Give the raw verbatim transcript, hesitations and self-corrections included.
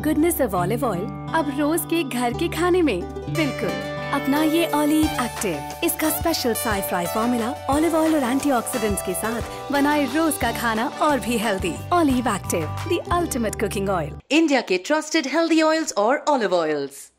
Goodness of olive oil अब रोज के घर के खाने में। बिल्कुल अपना ये ऑलिव एक्टिव। इसका स्पेशल साई-फ्राई फॉर्मूला ऑलिव ऑयल और एंटीऑक्सीडेंट्स के साथ बनाए रोज का खाना और भी healthy. Olive active, the ultimate cooking oil. India के ट्रस्टेड हेल्दी ऑयल्स और ऑलिव ऑयल्स।